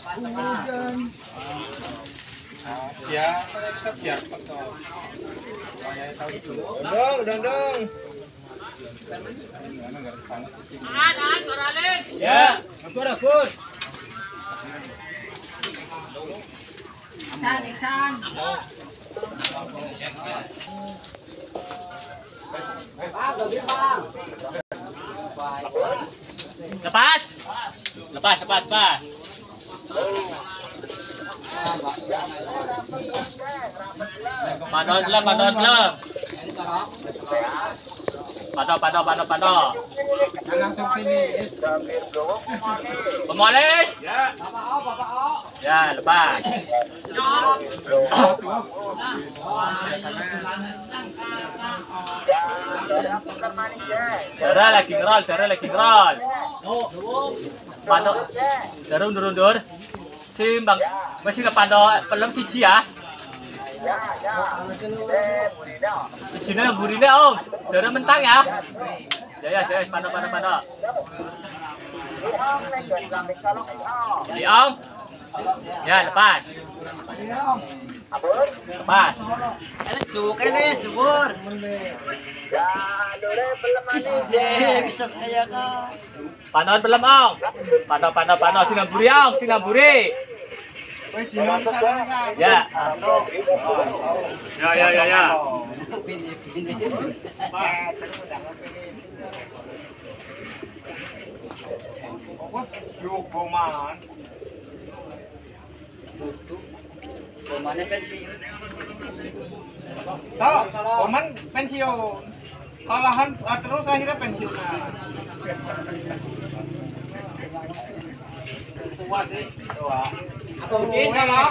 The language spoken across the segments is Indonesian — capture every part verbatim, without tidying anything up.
Ya, saya kita biar betul. Saya tahu dulu. Dong, dong, dong. An, an, koralin. Ya, akur, akur. Iksan, iksan. Lepas. Lepas, lepas, lepas. Padon belum, padon belum. Padon, padon, padon, padon. Langsung finish. Pemoles. Ya. Ya, lepas. Darah lagi ngerol, darah lagi ngerol. Padon. Darah undur-undur. Simbang. Masih ke padon pelem siji ya. Sijine burine Om. Darah mentang ya. Ya ya, saya padon padon padon. Ya Om. Ya lepas. Lepas. Duk ini, dubur. Bisa saya kan. Padon belum Om. Padon padon padon sinamburi Om, sinamburi. Ya. Ya ya ya ya. Yuk, Boman. Bomannya pensiun. Tahu, Boman pensiun. Kalahan ah, terus akhirnya pensiun. Tua sih, tua. Tugin salok.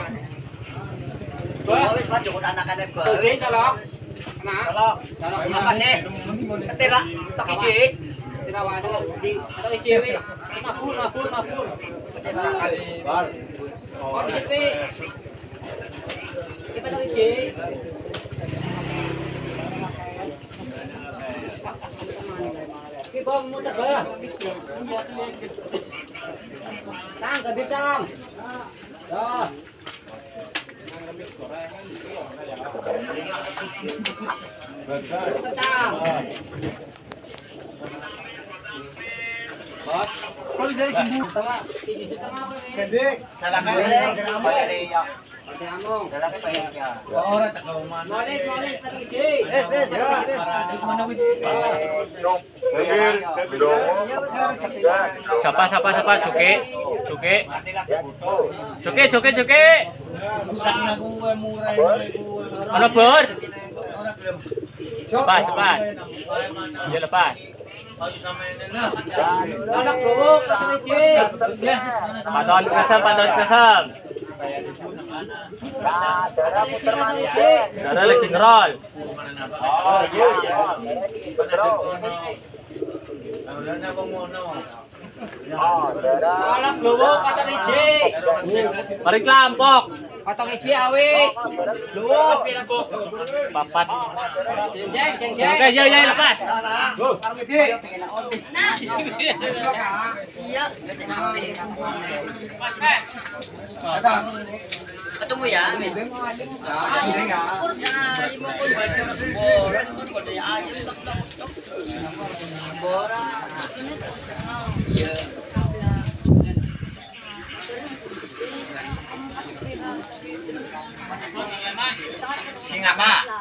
Wis maju anak-anak gua. Tugin salok. Nah, Salok. salok. Apa sih? Ketira, tok iji. Tinawasan di atau icw. Mabur, mabur, mabur. Oh, di sini. Kita tak icw. Bang muter ba? Tang, gabi tang. Dah. Tang. Bos. Kalau dari kimbu tengah. Di tengah apa ni? Gede. Salah kan? Bayar dia. Masih among. Salah kan bayar dia. Orang tak kau mana. Moles, moles, tak icw. Eh, eh, Mana wis? Siapa siapa siapa cuke. Cuke. Cuke cuke cuke. Rusak na gue murai murai gue. Mana bor? Orang belum. Lepas, lepas. Ya lepas. Anak bro, tak icw. Padon kesem, padon kesem. Darah lagi ngerol. Anak bro, tak icw. Mari kelampok. Patong icw awi. Lu pirago. Papat. Jeng, jeng, jeng. Oke, ya ya lepas. Iya. Ketemu ya, Amin. Ya, ibu pun balik orang semboran, pun kode ayam tok tok tok. Semboran. Iya. Sing apa?